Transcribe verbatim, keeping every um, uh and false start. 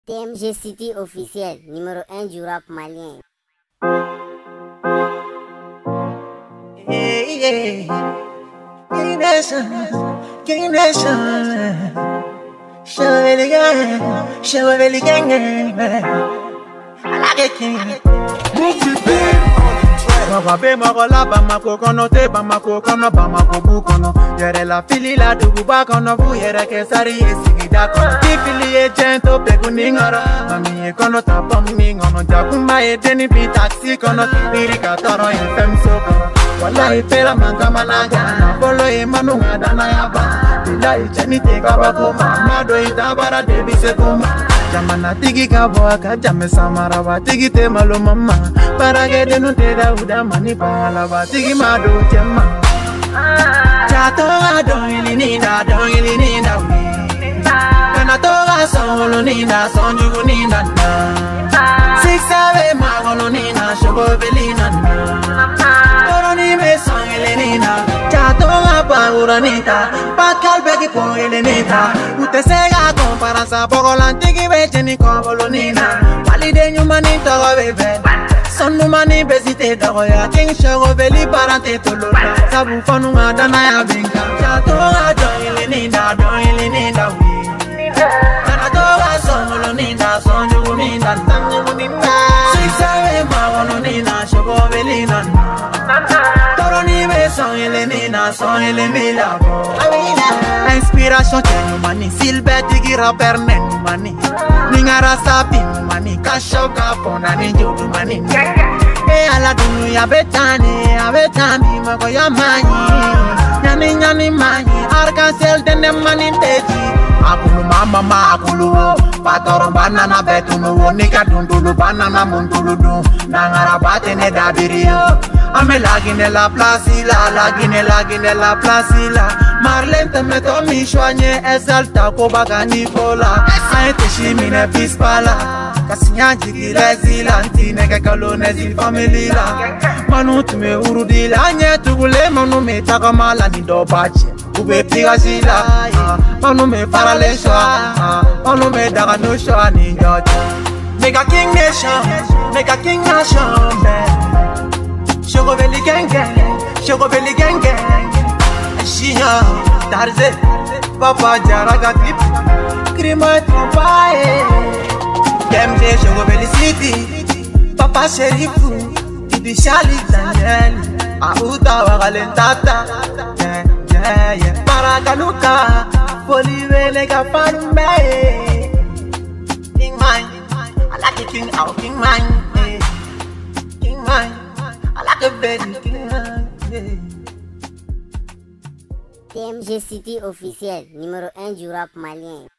T M G City officiel, numéro un du rap malien. Yeah, yeah. King Nation, King Nation. Show me the gang, show me the gang. I like it, King. Move it back on the track. Magabe magola bamako kono te bamako kono bamako bukono. Yere la fili la dugu bakono bu yere kesari esigida kono. Tifili e gento pegu ningara. Mami e kono tapom ningono jakumba e deni bi taxi kono. Lirika toro e fem soko. Wala e pera manga managa. Bolo e manu ngadana yaba. Bila e cheni te kabako mama do e tabara debi se kuma. Jamana tigi kabo aka jame samara ba tigi te malo mama. Para que de no te da uda mani pala ba tigi mado chema. Chato ado ilinida do ilinida we. Kana toga solo nina sonjugu nina na. Six ave magolo nina shogo belina na. Toroni me son ilinida. Chato apa uranita. Pakal begi po ilinida. Ute sega compara sa poco lantigi veche ni kobolo nina. Valide nyumani togo bebe. Son numani besite dogo ya king shogo beli parante tolona. Sabu fonu ngadana ya binga. Chato ado ilinida do ilinida we. Kana toga solo nina sonjugu nina tanjugu nina. Sixave magono nina shogo belina na. Toroni me son elenina son elemila bo. Inspiration tenu mani silbeti gira perne mani. Ningara sapi mani kashoka pona ninjudu mani. E ala dunu ya betani ya betami mago ya mani. Nyani nyani mani arkansel dene mani teji. Akulu mama ma akulu patoro banana betunu nika dundulu banana mundulu du. Nangara batene dabirio. Ame lagine la placila, lagine lagine la placila. Marlente me to mi shwanye esalta ko bagani fola. Aite shimine pispala. Kasinya jigile zilanti neke kalone zi family la. Manu tume urudila anye tugule manu me takamala ni do bache. Ube piga zila, manu me parale shwa, manu me daga no shwa ni yote. Mega King Nation, Mega King Nation, man. Shogo belly gang gang, shogo belly gang gang. Shia, Tarze, Papa Jaraga clip, Krima Trompae. T M G shogo belly city, Papa Sherifu, Ibi Shali Daniel, Auta Wagalentata, yeah yeah yeah. Paragaluka, Poliwe lega panume. King mine, I like it king out, king mine, king mine. I like a baby king, yeah. T M G City officiel, numéro un du rap malien.